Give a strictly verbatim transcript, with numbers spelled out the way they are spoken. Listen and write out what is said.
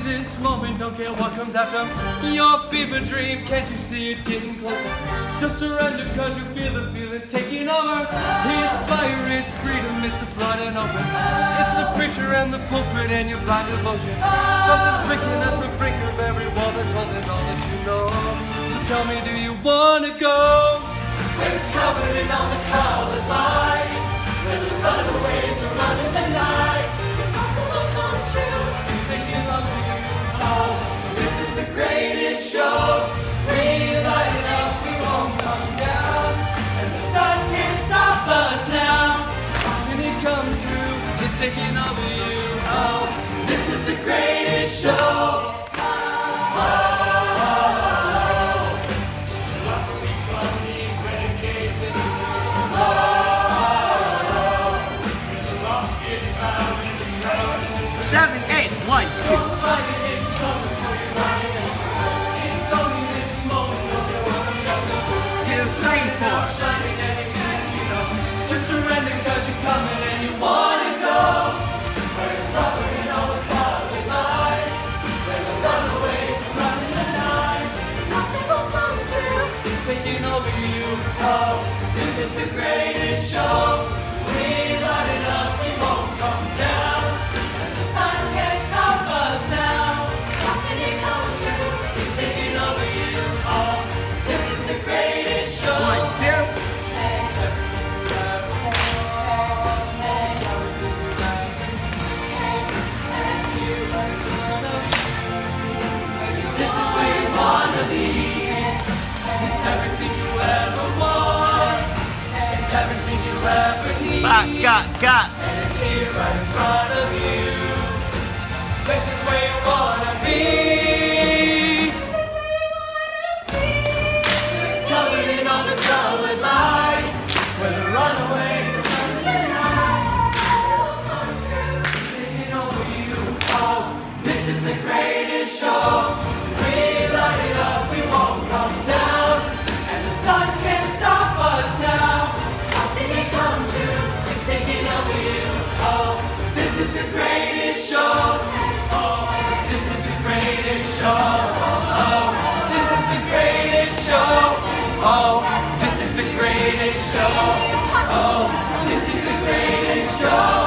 this moment, don't care what comes after. Your fever dream, can't you see it getting closer? Just surrender cause you feel the feeling taking over. It's fire, it's freedom, it's the flood and open. It's the preacher and the pulpit and your blind devotion. Something's breaking at the brink of every wall that's holding all that you know. So tell me, do you wanna go? Where it's covered in all the colored lights, where the runaways are running the night. Impossible comes true, it's thinking of you. Oh, this is the greatest show. We light it up, we won't come down, and the sun can't stop us now. Watching it come true, it's taking over you. Oh, this is the greatest show. Seven, eight, one, two. Just surrender cause you're coming and you wanna go. Where it's covered in all the colored lights, where the runaways are running the night. Nothing will come true, it's taking over you. Oh, this is the greatest show. We light it up, we won't come down, and the sun can't stop us now. Watching it come true, it's taking over you. Oh, this is the greatest show. One, two. This is where you wanna be. It's everything you ever want. It's everything you ever need. Got, got, got. And it's here right in front of you. This is where you wanna be. It's covered in all the colored lights, where the runaways are running the night. Taking over you. Oh, this is the greatest show. We light it up, we won't come down, and the sun can't stop us now. Watching it come true, it's taking over you. Oh, this is the greatest show. Oh, this is the greatest show. Oh, this is the greatest show. Oh, this is the greatest show. Oh, this is the greatest show.